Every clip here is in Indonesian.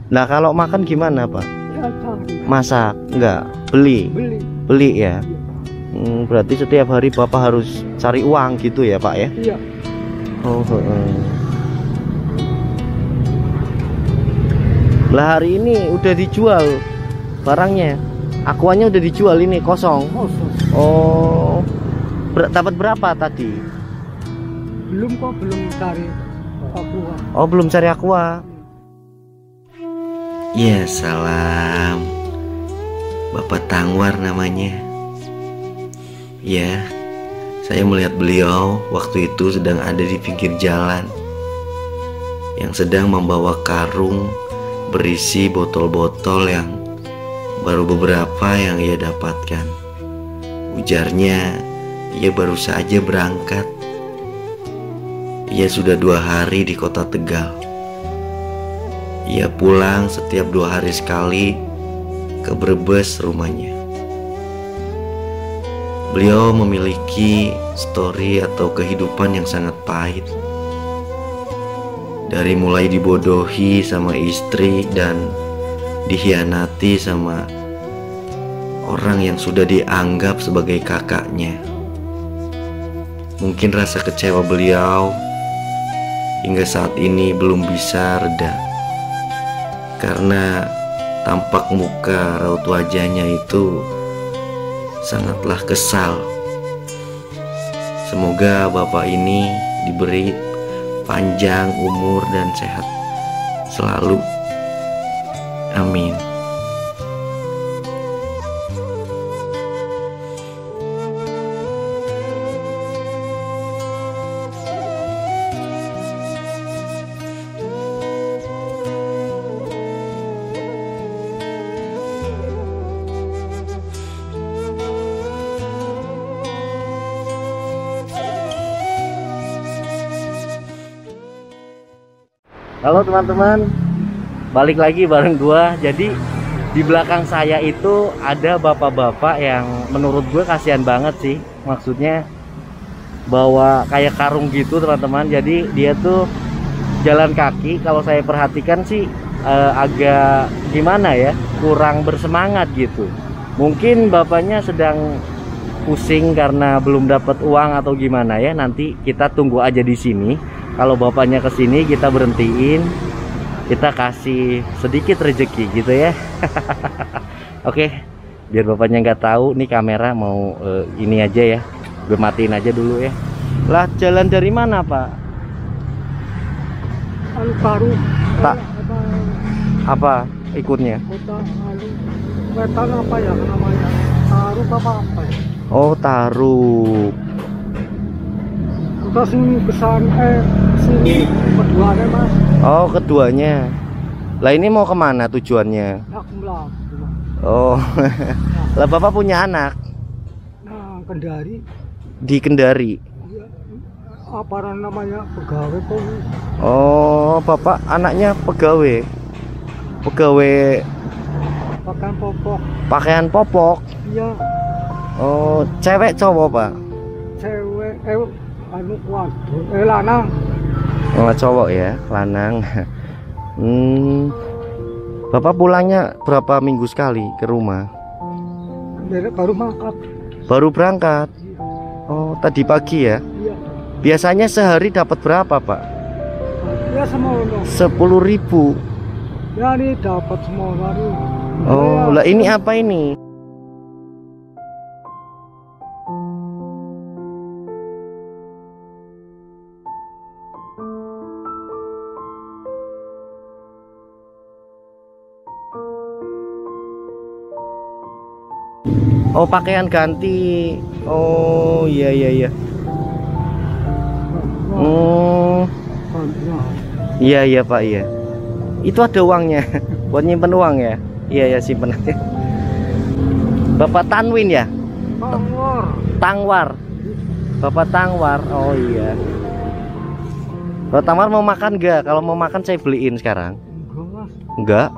Nah kalau makan gimana Pak? Ya cari. Masak? Enggak, beli? Beli. Beli ya. Berarti setiap hari Bapak harus cari uang gitu ya Pak ya? Iya. Oh, lah hari ini udah dijual barangnya, aquanya udah dijual, ini kosong. Kosong. Oh, dapat berapa tadi? Belum kok, belum cari aqua. Oh, belum cari aqua. Ya salam, Bapak Tangwar namanya. Ya, saya melihat beliau waktu itu sedang ada di pinggir jalan, yang sedang membawa karung berisi botol-botol yang baru beberapa yang ia dapatkan. Ujarnya, ia baru saja berangkat. Ia sudah 2 hari di kota Tegal. Ia pulang setiap 2 hari sekali ke Brebes rumahnya. Beliau memiliki story atau kehidupan yang sangat pahit. Dari mulai dibodohi sama istri dan dikhianati sama orang yang sudah dianggap sebagai kakaknya. Mungkin rasa kecewa beliau hingga saat ini belum bisa reda, karena tampak muka raut wajahnya itu sangatlah kesal. Semoga Bapak ini diberi panjang umur dan sehat selalu. Amin. Halo teman-teman, balik lagi bareng gua. Jadi di belakang saya itu ada bapak-bapak yang menurut gue kasihan banget sih. Maksudnya bawa kayak karung gitu teman-teman. Jadi dia tuh jalan kaki. Kalau saya perhatikan sih agak gimana ya, kurang bersemangat gitu. Mungkin bapaknya sedang pusing karena belum dapat uang atau gimana ya. Nanti kita tunggu aja di sini. Kalau bapaknya kesini kita berhentiin, kita kasih sedikit rezeki gitu ya. Oke, biar bapaknya nggak tahu nih kamera mau ini aja ya, gue matiin aja dulu ya. Lah jalan dari mana Pak? Baru. Tak. Apa ikutnya? Kota Wetan apa ya namanya? Taruh apa ya? Oh Taruh. Kita sini sini keduanya Mas. Oh keduanya. Lah ini mau kemana tujuannya? Oh, lah Bapak punya anak? Nah, Kendari. Di Kendari. Ya, apa namanya, pegawai polisi. Oh, Bapak anaknya pegawai. Pegawai Pakaian popok. pakaian popok. Iya. Oh, cewek cowok Pak? Cewek lanang. Oh, cowok ya, lanang. Bapak pulangnya berapa minggu sekali ke rumah? Baru berangkat. Baru berangkat. Oh, tadi pagi ya? Iya. Biasanya sehari dapat berapa Pak? Ya semono. 10.000. Ya ini dapat semua hari. Oh, lah ini apa ini? Oh, pakaian ganti. Oh, iya iya iya. Oh. Iya iya Pak, iya. Itu ada uangnya buat nyimpen uang ya? Iya ya, simpen aja. Bapak Tanwin ya? Tangwar. Tangwar. Bapak Tangwar. Oh iya. Bapak Tangwar mau makan nggak? Kalau mau makan saya beliin sekarang. Enggak.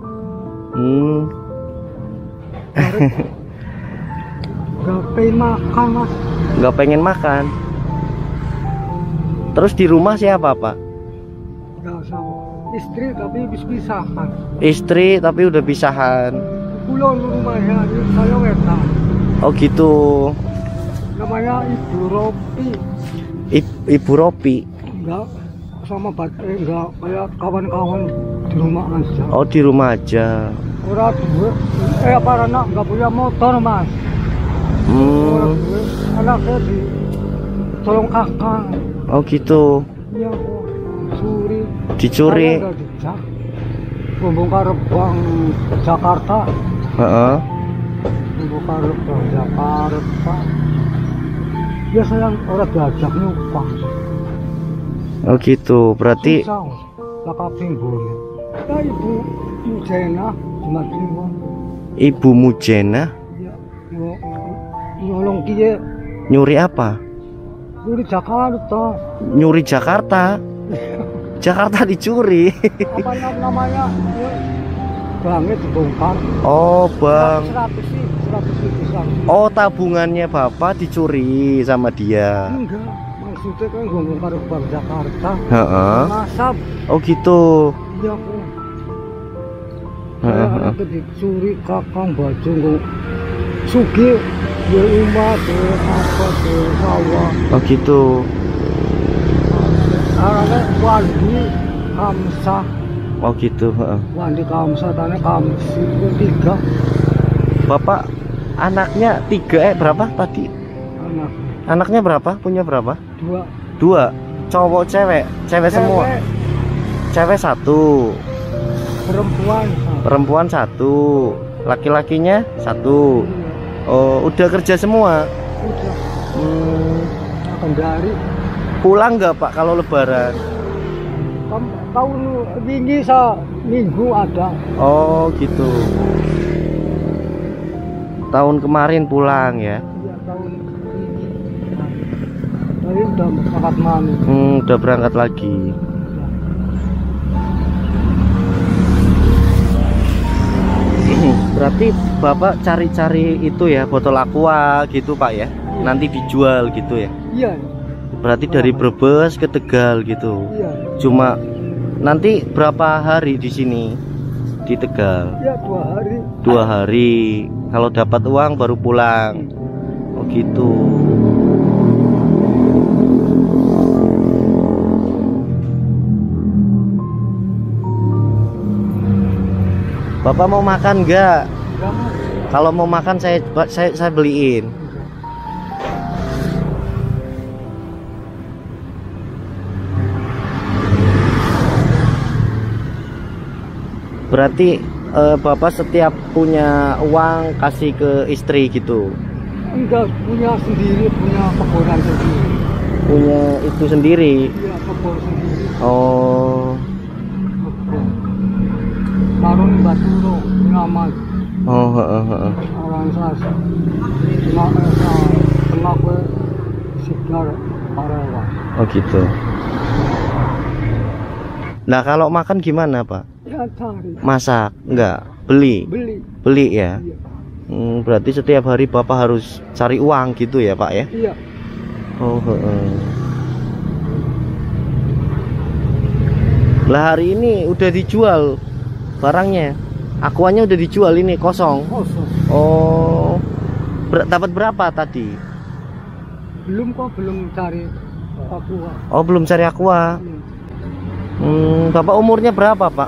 Gak pengen makan Mas. Nggak pengen makan. Terus di rumah siapa Pak? Gak usah. istri tapi habis pisahan. Istri tapi udah pisahan. Pulang rumahnya saya wetan. Oh gitu. Namanya Ibu Ropi. Ibu Ropi. Enggak sama enggak kayak kawan-kawan di rumah aja. Oh di rumah aja. Orang dua, apa anak nggak punya motor mas. Orang dua, anaknya di tolong kakak. Oh gitu. Iya kok, curi. Dicuri. Udah dicak. Membongkar bank Jakarta. Heeh. Membongkar bank Jakarta. Ya sayang orang diajak nyumpah. Oh gitu, berarti. Susah, lakap boleh. Ya Ibu Mujena. Ibu Mujena nyolong dia nyuri apa? nyuri Jakarta. Nyuri Jakarta. Jakarta dicuri. Apa namanya? Banknya dibongkar. Oh bang. 100 Oh tabungannya bapak dicuri sama dia. Enggak, maksudnya kan bongkar bank Jakarta. Heeh. Nasab. Oh gitu. Iya kok. Itu dicuri kakang baju kok sugi di rumah di apa di sawah. Oh gitu. Arane Wandi Kamsah. Oh gitu. Wandi Kamsah tane Kamsi itu 3. Bapak anaknya 3 berapa tadi? Anaknya berapa? Punya berapa? 2. Cowok cewek? Cewek semua. Cewek 1. Perempuan 1, laki-lakinya 1. Oh, udah kerja semua. Kendari. Pulang nggak Pak kalau Lebaran? Tahun ini minggu ada. Oh gitu. Tahun kemarin pulang ya? Iya tahun ini. Tadi udah berangkat mana? Udah berangkat lagi. Berarti Bapak cari-cari itu ya botol aqua gitu Pak ya? Iya. Nanti dijual gitu ya? Iya. Berarti dari Brebes ke Tegal gitu? Iya. Cuma nanti berapa hari di sini di Tegal? Iya 2 hari. 2 hari. Kalau dapat uang baru pulang. Oh gitu. Bapak mau makan nggak? Kalau mau makan saya beliin. Berarti Bapak setiap punya uang kasih ke istri gitu? Enggak, punya sendiri, punya kebonan sendiri. Punya itu sendiri? Iya, kebun sendiri. Oh. Marun Baturo, Ngamal. Oh, heeh. Orang sas. Tengah ke Sigar Parawa. Oh gitu. Nah kalau makan gimana Pak? Ya cari. Masak? Enggak? Beli? Beli ya? Iya. Berarti setiap hari Bapak harus cari uang gitu ya Pak ya? Iya. Oh heeh. Lah hari ini udah dijual barangnya, aquanya udah dijual ini kosong. Oh, dapat berapa tadi? Belum cari aqua. Oh belum cari aqua. Bapak umurnya berapa Pak?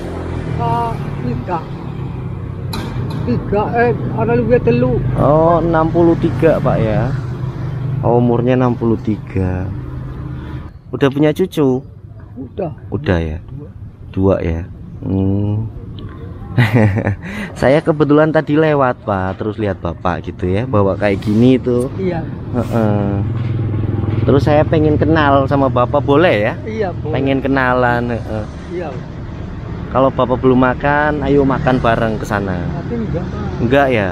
3 ada lebih telu. Oh 63 Pak ya. Oh, umurnya 63. Udah punya cucu? Udah ya. 2 ya. Saya kebetulan tadi lewat Pak, terus lihat Bapak gitu ya, bawa kayak gini tuh. Iya. Terus saya pengen kenal sama Bapak, boleh ya? Iya boleh. Pengen kenalan. Iya. Kalau Bapak belum makan, ayo makan bareng ke sana. Tapi enggak. Enggak ya?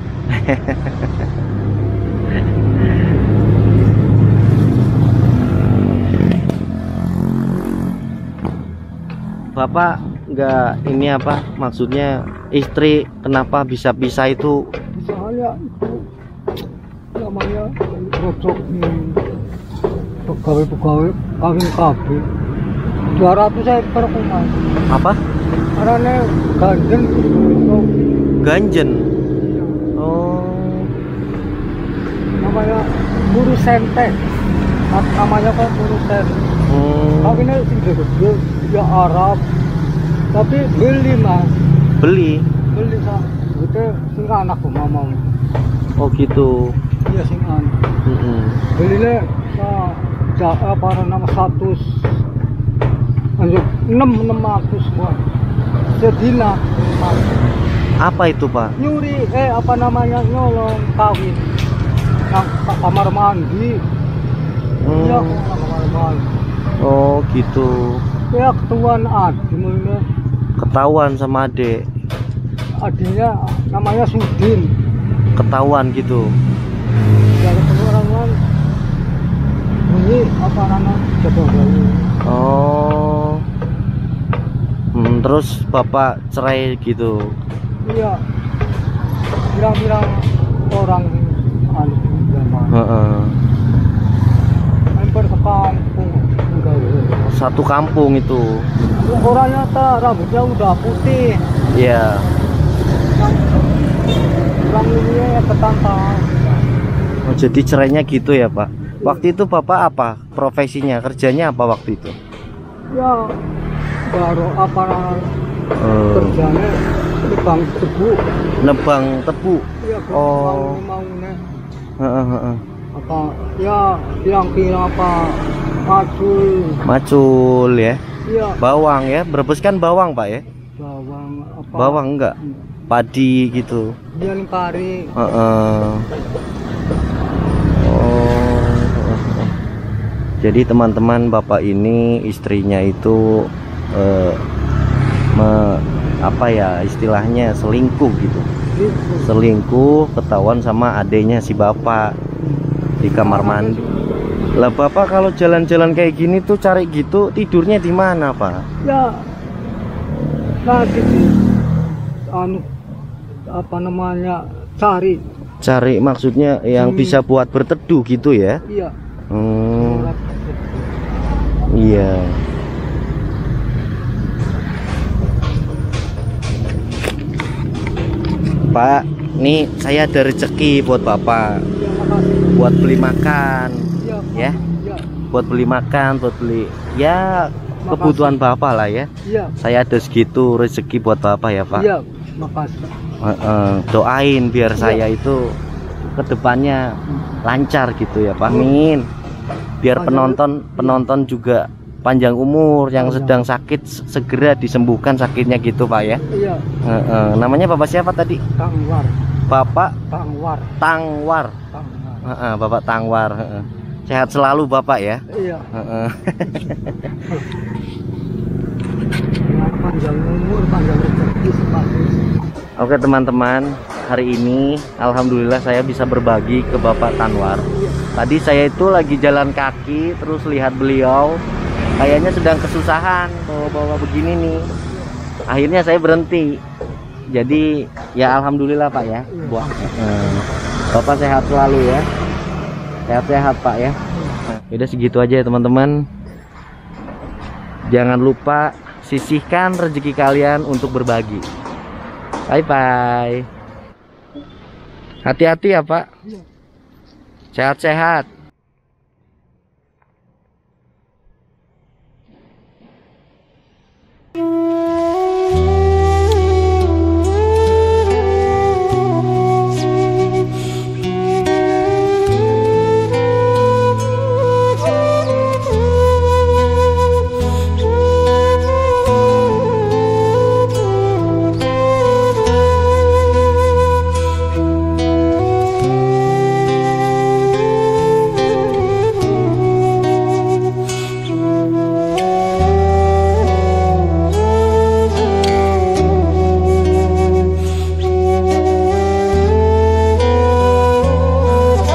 Bapak enggak ini apa maksudnya istri kenapa bisa pisah itu? Soalnya itu namanya cocok pegawai kawin kabeh. 200 ekor kok mas. Apa? Karena ganjen itu Ganjen. Oh. namanya buru sente. Namanya kan buru sente. Tapi ini sing gede ya Arab. Tapi beli mas. Beli. Beli sak. Itu sing anakku ngomong. Oh gitu. Iya sing anak. Belinya apa nama 100 anjuk 600 buat sedina. Apa itu Pak? Nyuri apa namanya nyolong kawin yang kamar mandi. Iya kamar mandi. Oh gitu. Ya ketuaan adiknya. Ketahuan sama adik. Adiknya namanya Sudin. Ketahuan gitu. Dari pengurangan ini apa namanya coba. Oh. Terus Bapak cerai gitu. Iya. Bilang-bilang orang anu zaman. Hampir sekampung enggak. Satu kampung itu. Orangnya rambutnya udah putih. Iya. Orang ini ya ketantang. Oh, jadi cerainya gitu ya Pak. Waktu itu Bapak apa profesinya, kerjanya apa waktu itu? Ya baru apa kerjanya nebang tebu. Nebang tebu. Iya, Oh. maunya Heeh. apa ya bilang-bilang apa Macul ya. iya Bawang ya, Brebes kan bawang Pak ya? bawang apa Bawang enggak? Padi gitu. dia nih pari Jadi teman-teman Bapak ini istrinya itu apa ya istilahnya selingkuh gitu. Selingkuh ketahuan sama adenya si Bapak di kamar mandi. Lah Bapak kalau jalan-jalan kayak gini tuh cari gitu tidurnya di mana Pak? ya nanti sih anu apa namanya cari Maksudnya yang bisa buat berteduh gitu ya? iya Iya. Pak, nih saya ada rezeki buat Bapak. Buat beli makan, ya. Buat beli makan, buat beli ya kebutuhan Bapak lah ya. iya Saya ada segitu rezeki buat Bapak ya Pak. iya makasih Doain biar saya itu kedepannya lancar gitu ya Pak. Amin. Biar penonton juga panjang umur, yang sedang sakit segera disembuhkan sakitnya gitu Pak ya. iya Namanya Bapak siapa tadi? Tangwar Bapak Tangwar Bapak Tangwar. Sehat selalu Bapak ya. iya panjang umur panjang rezeki sebagus. Oke teman-teman, hari ini alhamdulillah saya bisa berbagi ke Bapak Tanwar. Tadi saya itu lagi jalan kaki terus lihat beliau kayaknya sedang kesusahan bawa-bawa begini nih. Akhirnya saya berhenti. Jadi ya alhamdulillah Pak ya. Bapak sehat selalu ya. Sehat-sehat Pak ya. Udah segitu aja ya teman-teman. Jangan lupa sisihkan rezeki kalian untuk berbagi. Bye bye. Hati-hati ya Pak. Sehat-sehat.